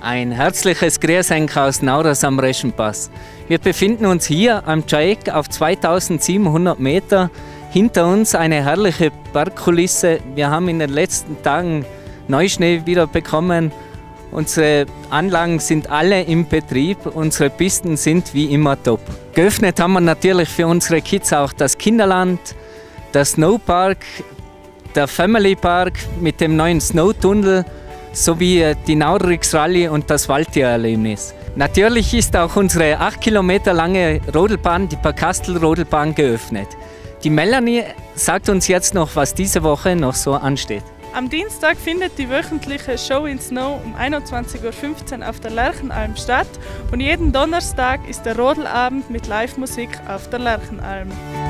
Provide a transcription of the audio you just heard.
Ein herzliches Grüßenk aus Nauders am Reschenpass. Wir befinden uns hier am Caek auf 2700 Meter. Hinter uns eine herrliche Bergkulisse. Wir haben in den letzten Tagen Neuschnee wieder bekommen. Unsere Anlagen sind alle im Betrieb. Unsere Pisten sind wie immer top. Geöffnet haben wir natürlich für unsere Kids auch das Kinderland, der Snowpark, der Family Park mit dem neuen Snowtunnel sowie die Nauderix Rallye und das Waldtiererlebnis. Natürlich ist auch unsere 8 Kilometer lange Rodelbahn, die Parkastel-Rodelbahn, geöffnet. Die Melanie sagt uns jetzt noch, was diese Woche noch so ansteht. Am Dienstag findet die wöchentliche Show in Snow um 21:15 Uhr auf der Lerchenalm statt und jeden Donnerstag ist der Rodelabend mit Live-Musik auf der Lerchenalm.